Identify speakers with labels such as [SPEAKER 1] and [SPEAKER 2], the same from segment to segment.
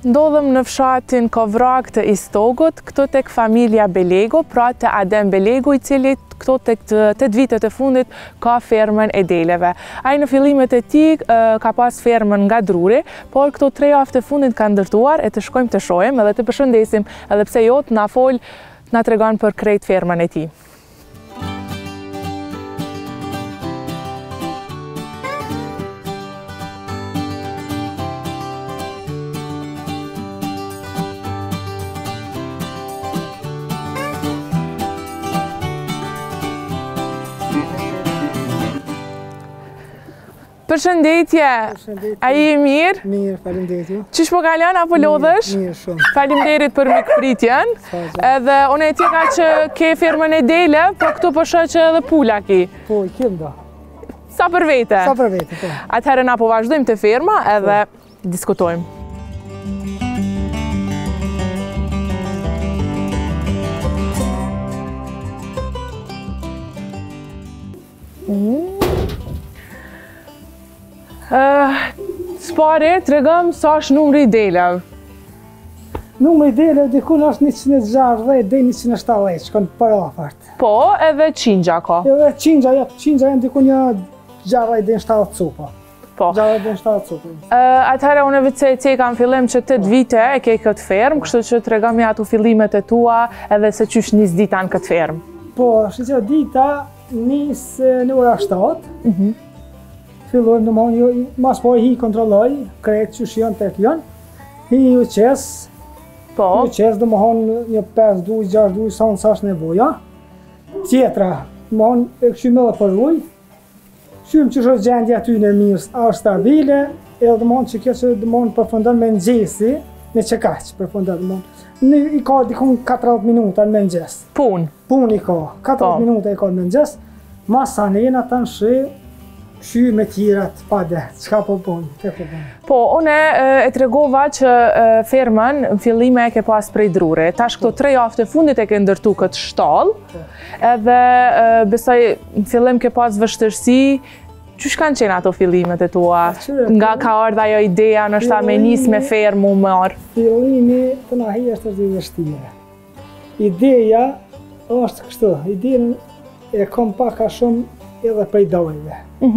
[SPEAKER 1] Ndodhem në fshatin Kovrak të Istogut, këtu tek familja Belego, pra të Adem Belego, i cili këto tek 8 vitet e fundit ka fermën e deleve. Ai në fillimet e tij ka pas fermën nga Druri, por këto 3 javë të fundit ka ndërtuar e të shkojmë të shohim edhe të përshëndesim, edhe pse jo të na fol, na tregon për krejt fermën e tij. Përshëndetje, a i mirë?
[SPEAKER 2] Mirë, faleminderit.
[SPEAKER 1] Qish po kalon apo lodhesh?
[SPEAKER 2] Mirë shumë.
[SPEAKER 1] Faleminderit për mikpritjen. Edhe unë e tjeka që ke firmën e dele, po këtu po shoh që edhe pula ki.
[SPEAKER 2] Po, i kem da.
[SPEAKER 1] Sa për vete?
[SPEAKER 2] Sa për vete, po.
[SPEAKER 1] Atëherë na po vazhdojmë të firma edhe diskutojmë. Spari, të regëm sa është numri i deleve.
[SPEAKER 2] Numri i deleve dikun është 160 dhe 170, shkon për afart.
[SPEAKER 1] Po, edhe qingja ka.
[SPEAKER 2] Edhe qingja janë dikun një 60 dhe 70 cupa.
[SPEAKER 1] Po.
[SPEAKER 2] 60 dhe 70 cupa.
[SPEAKER 1] Atëherë unë vetë se kam fillim që 8 vite e ke këtë fermë, kështu që të regëm ja atu fillimet e tua edhe se qysh nis dita në këtë fermë.
[SPEAKER 2] Po, shqyqe dita nis në ora 7. Fillojmë, domthonë, mas po hi kontrolloj, krejt që janë tek janë, hi u qes,
[SPEAKER 1] po.
[SPEAKER 2] U qes domthonë një 5 duj, 6 duj, sa është nevoja. Tjetra, domthonë, e këshym edhe për ujë, këshym që është gjendja aty në mirë, është stabile, edhe domthonë që kjo që domthonë përfundon me nxesi, me çekaq përfundon domthonë. I ka dikun 40 minuta në mëngjes. Punë i ka, 40 minuta i ka në mëngjes, mas sa nena tanë shi, Shy me tjirat pa dhe, qka po punë,
[SPEAKER 1] Po, une e tregova që fermën në fillime e ke pas prej Druri. Tash këto 3 javë të fundit e ke ndërtu këtë shtallë, edhe besoj në fillim ke pas vështërsi, qysh kanë qenë ato fillimet e tua? Nga ka ardha ajo ideja nështë ta me nis me fermë u marë?
[SPEAKER 2] Fillimi të na hi është të vështire. Ideja është kështu, idejen e kom paka shumë edhe prej dojve.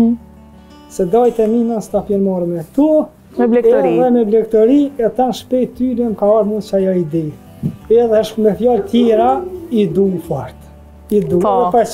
[SPEAKER 2] Se dojtë e mina s'ta pjenë morë me tu,
[SPEAKER 1] me blektori.
[SPEAKER 2] Edhe me blektori, e ta shpejt tyre më ka arë mund që ajo ide. Edhe është me fjallë tjera, i du fort. I du, edhe për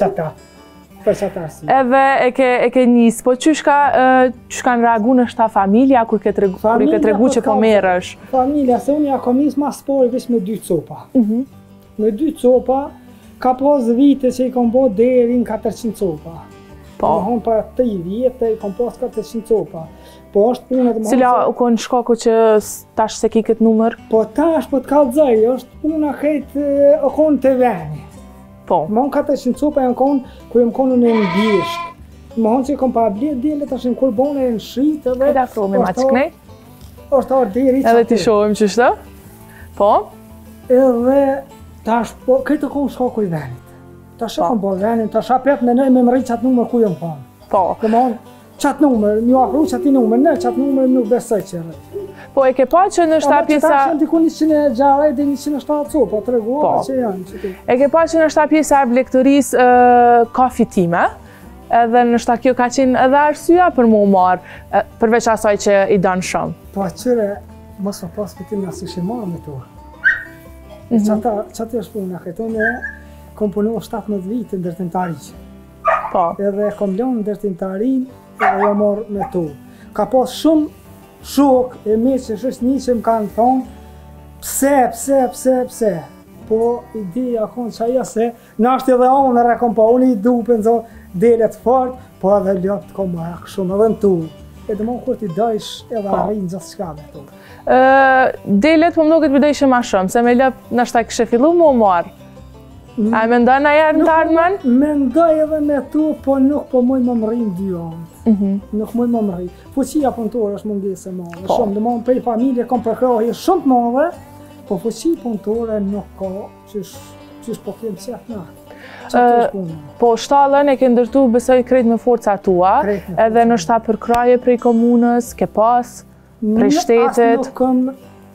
[SPEAKER 2] qëta si.
[SPEAKER 1] Edhe e ke njësë, po qysh kanë reagu në shta familja, kur i ke tregu që po merësh?
[SPEAKER 2] Familja, se unë ja kom njësë ma spori vesh me 2 copa. Me 2 copa, ka pas vite që i kom bo deri në 400 copa. Më honë për 3 vjetë, i kom pas 400 copa. Po është punë të më honë...
[SPEAKER 1] Cila u konë shkaku që tash se ki këtë numër?
[SPEAKER 2] Po tash, po të kalëzaj, është punë a këtë o konë të veni.
[SPEAKER 1] Po.
[SPEAKER 2] Më honë 400 copa e në konë, ku e më konë në bishk. Më honë që i kom pa blet dele, tash në kur bone e në shritë edhe...
[SPEAKER 1] Edhe afromi ma qëknej?
[SPEAKER 2] është orë deri që
[SPEAKER 1] edhe ti shohim qështë? Po?
[SPEAKER 2] Edhe tash, po, këtë konë shkaku i venit. Tash e kom po venin, tash apet me nëj me më rritë qatë numër ku jëmë konë.
[SPEAKER 1] Po.
[SPEAKER 2] Dhe më honë, qatë numër, një afru qatë numër, ne qatë numër nuk besoj që rritë.
[SPEAKER 1] Po e ke pa që në shta pjesa...
[SPEAKER 2] Tash janë diku 160 dhe 170 copa, të reguar që janë që ti.
[SPEAKER 1] E ke pa që në shta pjesa e blektorisë ka fitime, edhe në shta kjo ka qenë edhe arsyeja për mu marë, përveç asaj që i danë shumë.
[SPEAKER 2] Po atyre, mos më pas fitime asë ishe marë me to. Qatë është puna, këto me komponohë 17 vite në ndërtimtari.
[SPEAKER 1] Po.
[SPEAKER 2] Edhe kom lënë në ndërtimtarin edhe jo morë me to. Ka pas shumë shok e me që shështë një që më kanë thonë pse. Po ideja konë që aja se në ashtë edhe onër e kom pa, unë i du për nëzohë delet fort, po edhe ljotë të kom marak shumë edhe në tu. Edhe më kur t'i dajsh edhe arrinë gjithë shka me tu.
[SPEAKER 1] Delet po më duket për dajshë ma shumë, se me lëpë në shta kështë fillu mu marë. A me ndoj në jarë në të ardhmen?
[SPEAKER 2] Me ndoj edhe me tu, po nuk po muj më mërin 2 anët. Nuk muj më mërin. Fuqia punëtore është mungese madhe. Shumë, dhe më prej familje kom përkrohje shumë të madhe, po fuqia punëtore nuk ka qysh po kemë qëtë në.
[SPEAKER 1] Po shtallën e ke ndërtu besoj krejt me forca tua, edhe në shta përkraje prej komunës, ke pas, prej shtetet.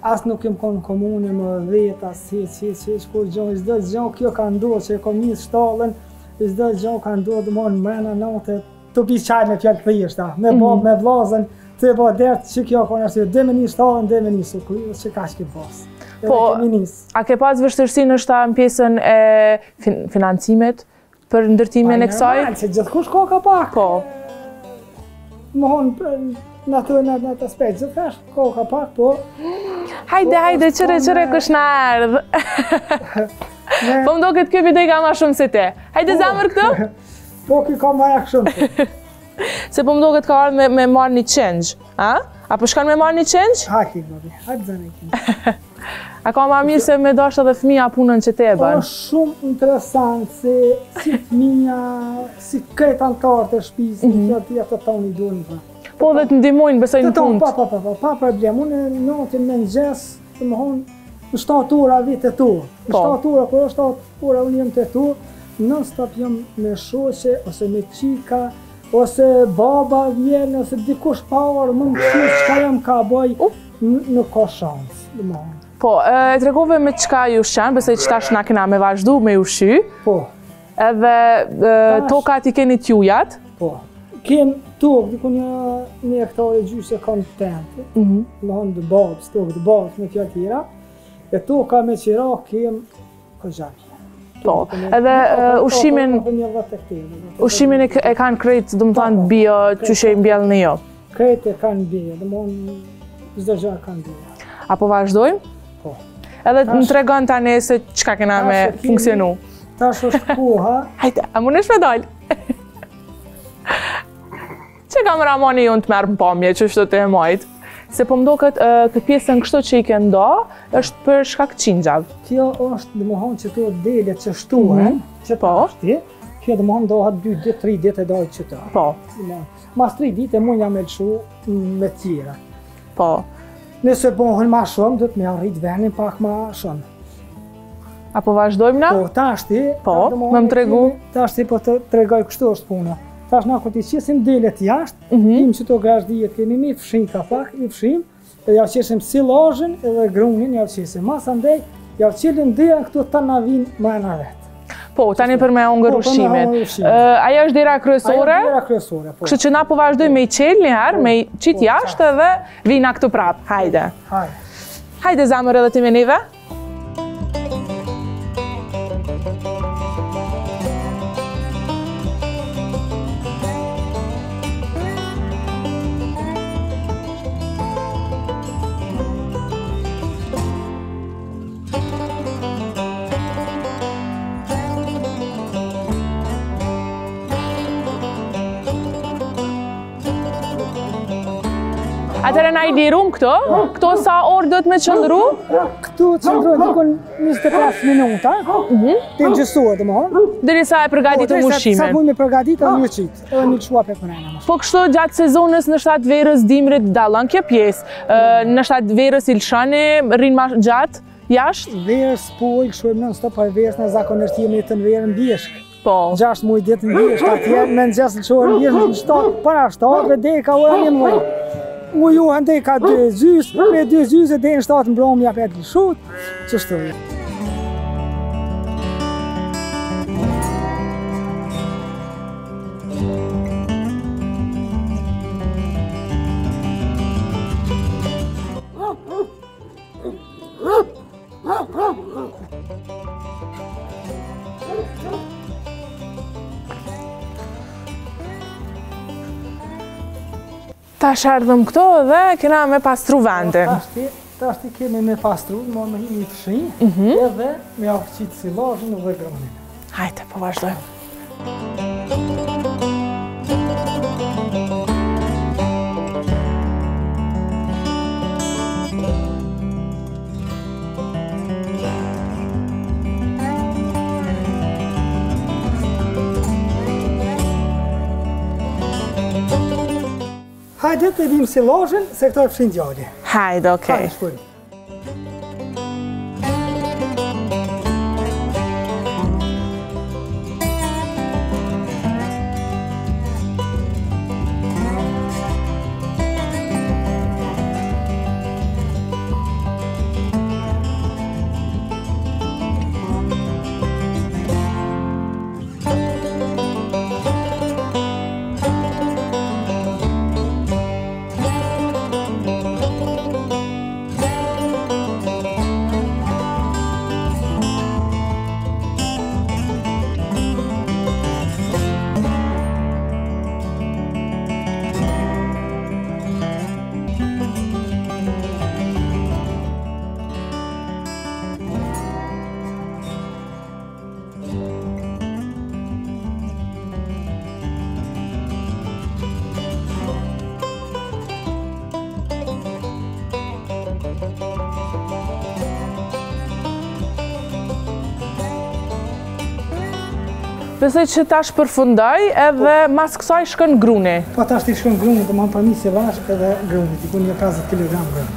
[SPEAKER 2] As nuk kem konë komune më vetë, as hiç, kur gjë, çdo gjë kjo ka ndodhur që e kom nis shtallën, çdo gjë ka ndodhur domon mrena natë, të pi çaj me fjalë thjeshta, me bab, me vllazën, të bë dert që kjo ka arsye, dhe me nis shtallën, dhe me nis ukrinë, që kaq ke pas.
[SPEAKER 1] Po, a ke pas vështirësi nështë në pjesën e financimet për ndërtimin e kësaj?
[SPEAKER 2] Normal, se gjithkush ka pak.
[SPEAKER 1] Po.
[SPEAKER 2] Mohon në atë aspekt, gjithkash ka pak, po.
[SPEAKER 1] Hajde, qëre kush në ardhë. Po më do këtë kjo video ka ma shumë se te. Hajde zamër këtë?
[SPEAKER 2] Po, kjo ka ma jak shumë.
[SPEAKER 1] Se po më do këtë ka ardhë me marrë një change, a? Apo shkan me marrë një change?
[SPEAKER 2] Hajde, hajde zënë e
[SPEAKER 1] A ka ma mirë se me dashtë edhe fëmija punën që te e banë?
[SPEAKER 2] Po shumë interesant se si fëmija, si këtë antarë të shpisë, që aty të tonë i dunë.
[SPEAKER 1] Po dhe të ndimojnë besoj në punë?
[SPEAKER 2] Pa problem. Unë në natën me nëgjes, të më honë, në 7 ora vite tu. Në 7 ora, kërë 7 ora unë jem të tu, non stop jem me shoqe, ose me qika, ose baba vjen, ose dikush power, më më këshirë qka jam ka bëj, nuk ka shansë, dhe më honë.
[SPEAKER 1] Po, e tregove me qka ju shqenë, besoj që tash na kena me vazhdu me ushqy.
[SPEAKER 2] Po.
[SPEAKER 1] Edhe tokat i keni t'jujat.
[SPEAKER 2] Po. Kem tokë, diku një hektare gjysë e kam tentë. Më honë dë babës, tokë dë babës me fjallë tjera. E toka me qira kem këgjaki.
[SPEAKER 1] Po, edhe ushimin e kanë krejt, dëmë thanë, bio, qyshe i mbjellë në jo?
[SPEAKER 2] Krejt e kanë bio, dëmë honë, zdo gjë kanë bio.
[SPEAKER 1] Apo vazhdojmë?
[SPEAKER 2] Po.
[SPEAKER 1] Edhe të më tregon tani se qka kena me funksionu.
[SPEAKER 2] Tash është koha.
[SPEAKER 1] Hajde, a më nesh me dalë? Që kameramani jonë të merë më pamje që është të e majtë? Se po mdo këtë pjesën kështu që i ke nda, është për shkak qingjav.
[SPEAKER 2] Kjo është dhe më honë që të delet që shtuhen, që ta është ti. Kjo dhe më honë dohat 2 ditë, 3 ditë e dojtë që ta.
[SPEAKER 1] Po.
[SPEAKER 2] Mas 3 ditë e mund jam e lëshu me tjera.
[SPEAKER 1] Po.
[SPEAKER 2] Nëse bohen ma shumë, dhëtë me arrit venin pak ma shumë.
[SPEAKER 1] Apo vazhdojmë na?
[SPEAKER 2] Po, ta është ti.
[SPEAKER 1] Po, me më tregu.
[SPEAKER 2] Ta është ti, po të tregoj kështu është puna. Ta është na kur t'i qesim delet jashtë, im që to gazdijet kemi mi fshin ka pak, i fshim, dhe ja qesim silazhin edhe grunin, ja qesim. Mas andej, ja qelim dhe këtu të navin më e në vetë.
[SPEAKER 1] Po, tani për me ongër ushimin. Aja është dera kryesore?
[SPEAKER 2] Aja është dera kryesore, po.
[SPEAKER 1] Kështu që na po vazhdojmë me i qelë njëherë, me i qitë jashtë edhe vina këtu prapë. Hajde. Hajde zamër edhe ti me nive. Atëre na i lirum këto sa orë do të me qëndru?
[SPEAKER 2] Këtu qëndru dikun 25 minuta, të gjësuar dhe më honë.
[SPEAKER 1] Deri sa e përgatitur ushimin?
[SPEAKER 2] Sa mund me përgatitur një qitë, edhe një qua për përrejna.
[SPEAKER 1] Po kështu gjatë sezonës në shtatë verës dimrit dalën kjo pjesë, në shtatë verës i lëshani, rinë ma gjatë, jashtë?
[SPEAKER 2] Verës po i lëshojmë non stop, për verës në zakonisht jemi të në verën bjeshkë.
[SPEAKER 1] Po.
[SPEAKER 2] 6 muaj ditë në bjeshkë, atje me në gjesë lëshojmë bjeshkë në shtatë, para shtatë, dhe dhe ka ora një muaj. Mu ju hëndej ka 2 zysë, me 2 zysë dhe në 7 mbromi ja për lëshut, që shtoj.
[SPEAKER 1] Tash ardhëm këto dhe kena me pastru vendin.
[SPEAKER 2] Tash ti kemi me pastru, me hini të fshin, edhe me afqit silazhin dhe grunin.
[SPEAKER 1] Hajde, po vazhdojmë.
[SPEAKER 2] Hajde të vim silazhin, se këto e fshin djali.
[SPEAKER 1] Hajde, okej.
[SPEAKER 2] Hajde, shkojmë.
[SPEAKER 1] Besoj që tash përfundoj edhe mas kësaj shkon gruni.
[SPEAKER 2] Po tash ti shkon gruni, do më përmi se lash edhe gruni, diku një 50 kg gruni.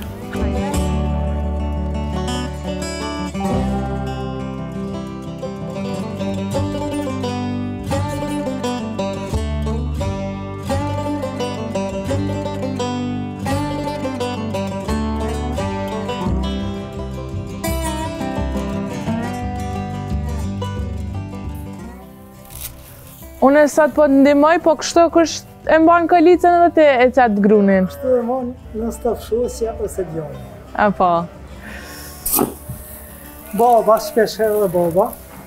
[SPEAKER 1] Unë sot po të ndihmoj, po kështu kështë e mban kolicën edhe ti e qatë grunin.
[SPEAKER 2] Kështu e mban në stafshosja ose djali.
[SPEAKER 1] Apo.
[SPEAKER 2] Baba, shpesh edhe baba.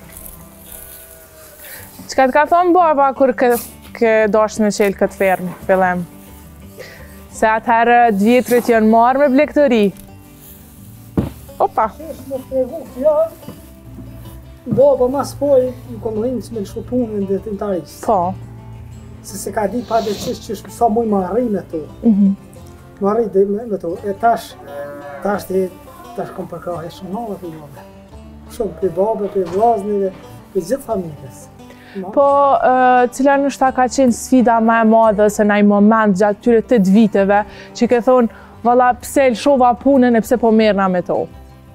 [SPEAKER 1] Çka të ka thonë baba kur ke dosh me qelë këtë fermë, fillim? Se atëherë 2 vjetrit janë marrë me blegtëri. Opa.
[SPEAKER 2] Më tregu fjalë. Baba mas poj i kom rrinë që me në shkupunën dhe detimtarisë.
[SPEAKER 1] Po.
[SPEAKER 2] Se ka di pa dhe që sa muj më arri me to. Më arri me to. E tash kom përkrahe shumë nove për jove. Shumë për babe, për vllaznive, për gjithë familjes.
[SPEAKER 1] Po, cila nështë ka qenë sfida më e madhe se në i moment gjatë tyre 8 viteve që ke thonë, valla pse lëshova punën e pse po merrna me to?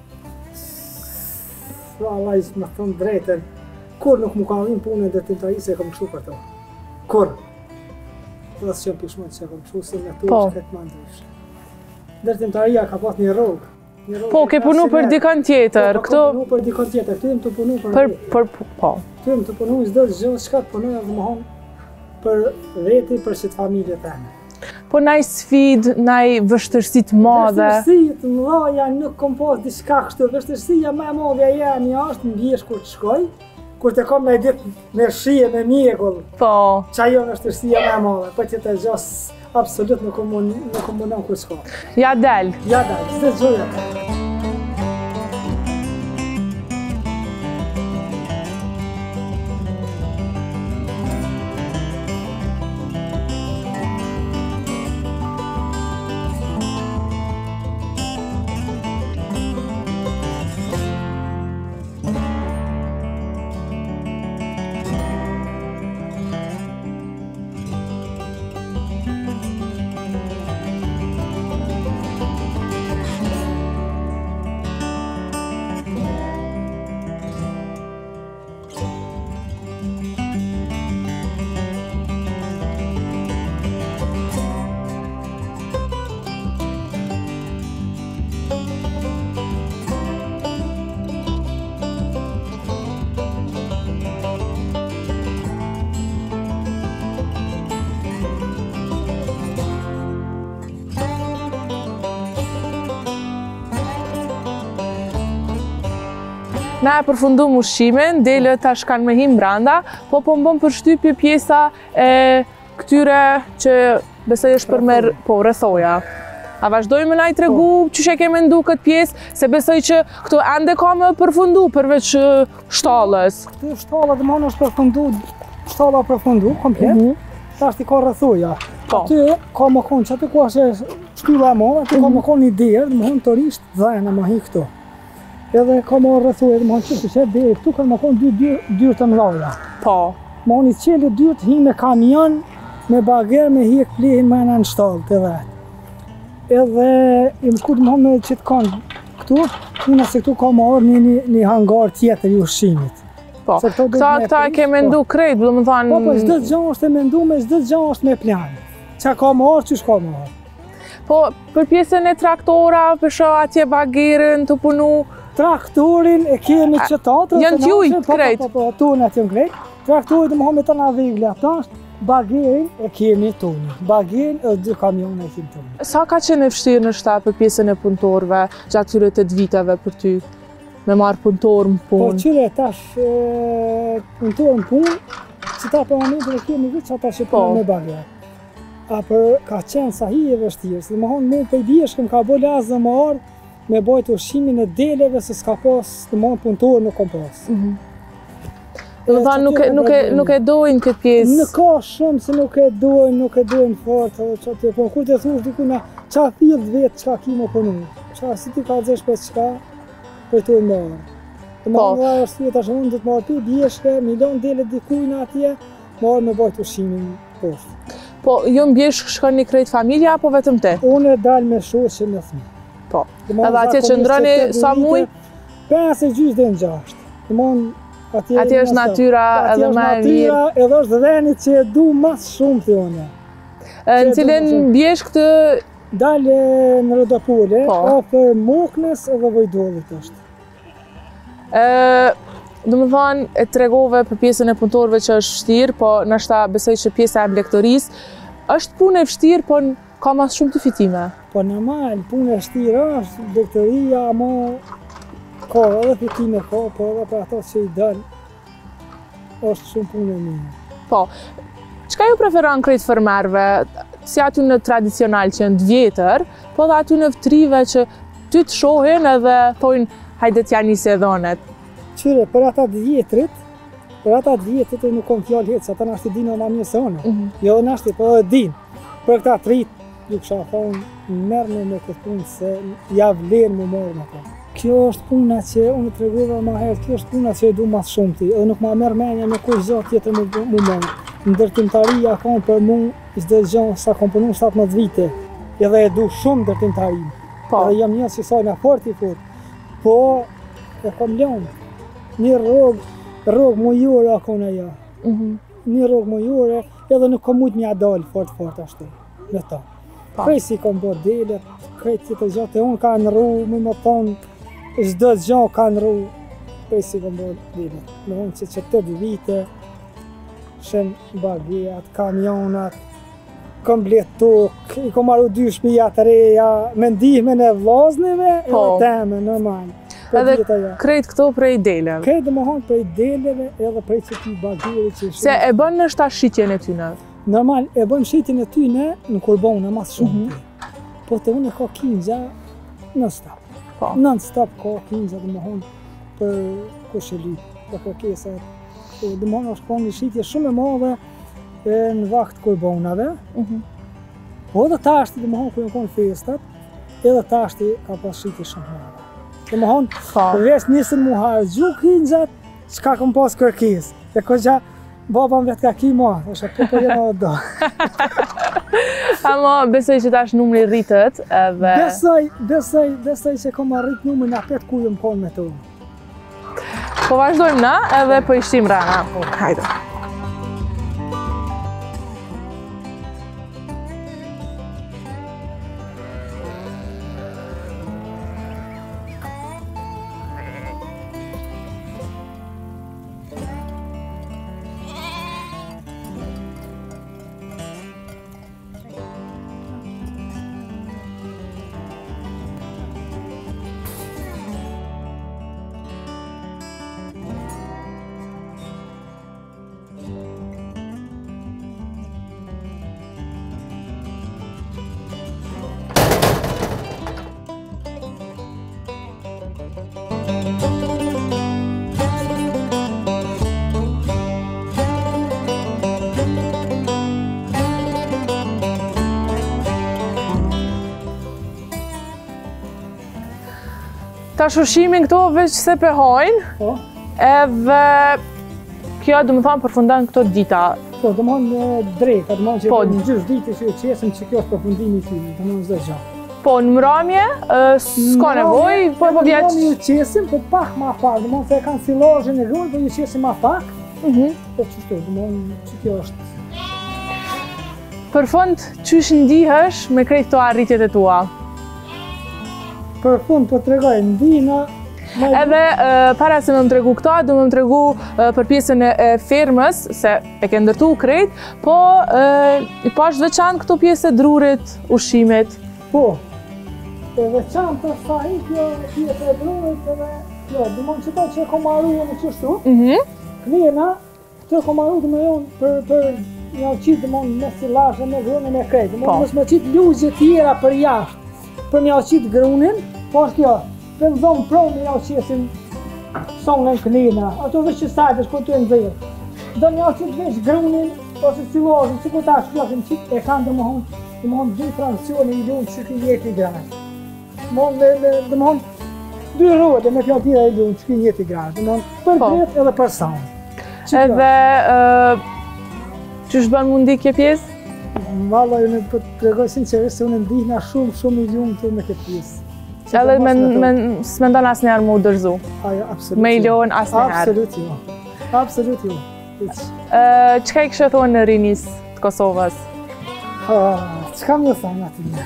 [SPEAKER 2] Allah i më thonë drejten, kur nuk më ka arrin punën dhe detimtarisë e kom kështu për to. Kur? Dhe së që më pishmojnë që e kom kështu se me to është këtë më ndryshë. Detimtaria ka pas një rogë.
[SPEAKER 1] Po, ke punu për dikon tjetër,
[SPEAKER 2] këto... Po, ka punu për dikon tjetër, këtu jem të punu për
[SPEAKER 1] Po.
[SPEAKER 2] Këtu jem të punu i zdë gjë, shka të punoj edhe më honë për veti, për qëtë familje të eme.
[SPEAKER 1] Po naj sfid, naj vështërësit madhe.
[SPEAKER 2] Vështërësit mëdha nuk kom pas diçka kështu. Vështërësia më e madhe jemi është në bjesh kur të shkoj, kur të kom në ditë me shije, me mjekull.
[SPEAKER 1] Po.
[SPEAKER 2] Qa jo vështërësia më e madhe, për që të gjas absolut nuk kom mundon kur shko.
[SPEAKER 1] Ja del.
[SPEAKER 2] Ja del, s'të gjoja.
[SPEAKER 1] Na e përfundum ushqimin, dele tash kanë me him branda, po më bën përshtypje pjesa e këtyre që besoj është për merr rrethoja. A vazhdojmë na i tregu çu e ke mendu këtë pjesë, se besoj që këtu ende ka më përfundu përveç shtallës.
[SPEAKER 2] Këtu shtalla domosdoshmë është përfundu, shtalla përfundu komplet. Tash ti ka rrethoja. Aty ka më kon çati ku është shtylla e madhe, aty ka më kon një derë, domosdoshmë turisht dhëna më hi këtu. Edhe ka më rrethoja, domosdoshmë që dhe këtu kanë më kon dy dyrë të mëdha.
[SPEAKER 1] Po.
[SPEAKER 2] Më oni qeli dyrë hi me kamion, me bager, me hik plehin më në shtallë të vet. Edhe i më kut më me që të kanë këtu, unë se këtu ka më orë një hangar tjetër i ushqimit.
[SPEAKER 1] Po, këta e ke mendu krejt, do më thonë...
[SPEAKER 2] Po, çdo gjë është e mendu me çdo gjë është me plan. Qa ka më orë, ç'është ka më orë.
[SPEAKER 1] Po, për pjesën e traktora, për shoh atje bagerën të punu...
[SPEAKER 2] Traktorin e kemi që tatër...
[SPEAKER 1] Janë t'jujt krejt?
[SPEAKER 2] Po, tonë atë janë krejt. Traktorin dhe më me të nga vegle atash, bagerin e kemi tonë. Bagerin e 2 kamione e kemi tonë.
[SPEAKER 1] Sa ka qenë e vështirë në shtap për pjesën e punëtorëve, gjatë këtyre 8 viteve për ty, me marrë punëtor në punë?
[SPEAKER 2] Po, qyre tash punëtor në punë, që ta për momentin e kemi vitë që ata që punë me bager. A për ka qenë sa hi e vështirë, se më honë me për bjeshkëm ka bo lazë dhe më ardhë, me bajt ushqimin e deleve se s'ka pas të marrë punëtorë nuk kom pas.
[SPEAKER 1] Do thonë nuk e dojnë këtë pjesë?
[SPEAKER 2] Nuk ka shumë se nuk e dojnë fort, po kur të thush diku na qa fill vetë qka ki më punu, qa si ti ka dzesh për qka, për të marrë. Nga arsye tash unë do të marr pi bjeshke, milion dele dikujnë atje, marr me bajt ushimin poshtë.
[SPEAKER 1] Po, ju në Bjeshk shkoni krejt familja apo vetëm ti?
[SPEAKER 2] Unë dal me shoqe me fëmijë.
[SPEAKER 1] Po. Edhe atje qëndroni sa muj?
[SPEAKER 2] 5 e gjysmë deri në 6.
[SPEAKER 1] Atje është natyra edhe më e mirë.
[SPEAKER 2] Edhe është veni që e du mas shumë të unë.
[SPEAKER 1] Në cilin Bjeshk të...
[SPEAKER 2] Dalë në Rodopole, afër Moknës edhe Vojdollit është.
[SPEAKER 1] Do më thonë, e tregove për pjesën e punëtorëve që është vështirë, po nashta besoj që pjesa e mlektorisë është punë e vështirë, po ka mas shumë të fitime.
[SPEAKER 2] Po normal, punë e vështirë është, mlektoria, ama ka edhe fitime ka, po edhe për ato që i dalë, është shumë punë e mirë.
[SPEAKER 1] Po, çka ju preferon krejt fermerëve, si aty në tradicional që në vjetër, po dhe aty në vëtrive që ty të shohin edhe thojnë hajde t'ja njëse dhonet?
[SPEAKER 2] Qyre, për ata të vjetrit nuk kom fjallë hetë, se ata nashti dinë ma mirë se one. Jo dhe nashti, po edhe dinë. Për këta të rritë, ju kësha thonë, mërë me këtë punë se javë lerë me mërë me ta. Kjo është puna që unë të regove ma herët, kjo është puna që e du mas shumë ti, edhe nuk ma mërë menja me kush gjatë tjetër mu mërë. Ndërtimtaria kam për mu, çdo gjë sa kom punu 17 vite, edhe e du shumë ndërtimtarin. Edhe jam një që sajnë fort i fort. Po, e kom lënë. Një rrogë mujore akon aja. Një rrogë mujore, edhe nuk kom mujtë mja dalë fort ashtu, me ta. Krej si kom bërë delet, krej tjetër gjatë e unë ka në ru, me më thonë, çdo gjë ka në ru, krej si kom bërë delet. Me unë që 8 vite, shen bagjat, kamionat, kom blet tokë, i kom marru 2 shtëpia të reja, me ndihmën e vllaznive edhe teme, normal.
[SPEAKER 1] Edhe krejt këto prej deleve?
[SPEAKER 2] Krejt dhe më hanë prej deleve edhe prej që ti bagjeve që shumë.
[SPEAKER 1] Se e bën në shta shqitjen e tyne?
[SPEAKER 2] Normal, e bën shqitjen e tyne në kurbone, mas shumë. Po të unë e ka kinja non-stop. Non-stop ka kinja dhe më hanë për kusheli, për kërkesat. Dhe më hanë është ka një shqitje shumë e madhe në vakt kurbonave. Po edhe tashti dhe më hanë kërë në konë festat, edhe tashti ka pas shqitje shumë madhe. Dhe më hanë, përveç nisën mu harë gjukë hinxat, qka kom pas kërkes. E ko gja, baba më vetë ka ki ma, është po për jena dhe do.
[SPEAKER 1] Ama besoj që tash numri rritët edhe...
[SPEAKER 2] Besoj që kom arrit numrin apet ku jëm konë me të unë.
[SPEAKER 1] Po vazhdojmë na edhe po ishtim rana. Hajde. Tash ushimin këto veç se pëhojnë, edhe kjo do më thamë përfundan këto dita.
[SPEAKER 2] Po, do më thonë drejka, do më thonë që në gjysh dite që qesim që kjo është përfundimi tyri, do më thonë zdo gjatë.
[SPEAKER 1] Po, në mramje, s'ka nevoj, po vjeç...
[SPEAKER 2] Në mramje ju qesim, po pak ma pak, do më thonë se e kanë silazhin e rrujë, po ju qesim ma pak, po qështu, do më thonë që kjo është.
[SPEAKER 1] Për fund, qysh ndihesh me krejt këto arritjet e tua?
[SPEAKER 2] Për fund po të regoj, ndihna...
[SPEAKER 1] Edhe para se më tregu këta, du më tregu për pjesën e fermës, se e ke ndërtu krejt, po i pash veçan këto pjesë e drurit, ushimit.
[SPEAKER 2] Po, e veçan të sahi kjo pjesë e drurit, edhe jo, du më në qëta që e kom arru në qështu, kënjena, të kom arru të me jonë për një qitë du më me silashë, me grunë, me krejt, du më me qitë lugje tjera për jashtë. Për një qitë grunin, po është kjo, për në zonë pro me një qesin sonën kënina, ato veç që sajtë është këtu e nëzirë. Do një qitë veç grunin, ose silazhin, që këta shkjohin qitë, e kanë dhe më honë dy francione i lunë që këtë jetë i grajtë. Dhe më honë, dy rode me fjallë tjera e lunë, që ki njëti gradë, për vet edhe për sound.
[SPEAKER 1] Edhe, që shbën mundi kje pjesë?
[SPEAKER 2] Valla, unë të tregoj sinqerisht se unë ndihna shumë i lumë të me këtë pjesë.
[SPEAKER 1] Edhe s'mendon asë njerë mu dërzu?
[SPEAKER 2] Ajo, absolut.
[SPEAKER 1] Me i lonë asë njerë?
[SPEAKER 2] Absolut jo. Absolut jo.
[SPEAKER 1] Qëka i kështë thonë në rinis të Kosovës?
[SPEAKER 2] Qëka më thonë aty një?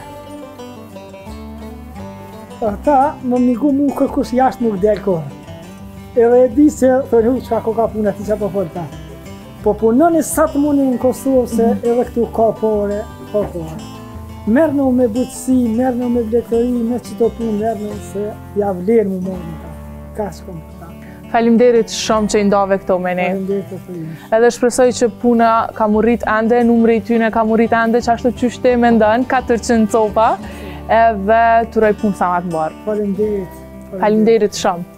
[SPEAKER 2] Ata më migu mu kërkush jashtë nuk del kohë. Edhe e di se thërë hu qka ko ka punë ati që po folë ta. Po punoni sa të mundi në Kosovë se edhe këtu ka pore. Merë në me butësi, merë në me vletëri, me që të punë merë në se ja vlerë mu morë në ta. Ka që kom këta.
[SPEAKER 1] Falimderit shumë që i ndave këto me ne.
[SPEAKER 2] Falimderit të të jimë.
[SPEAKER 1] Edhe shpresoj që puna ka murit ende, numri i tyne ka murit ende, që ashtu qyshte me ndën, 400 copa, edhe të roj punë sa ma të barë.
[SPEAKER 2] Falimderit.
[SPEAKER 1] Falimderit shumë.